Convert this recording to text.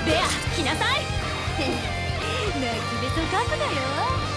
ベア来なさい泣きべそかくなよ。